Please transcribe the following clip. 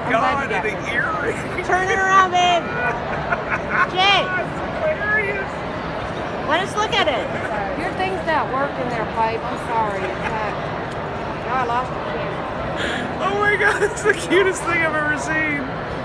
god, and an earring. Turn it around, babe. Jay. That's hilarious. Let us look at it. Your thing's not working there, pipe. I'm sorry. No, I lost the kid. Oh my god, it's the cutest thing I've ever seen.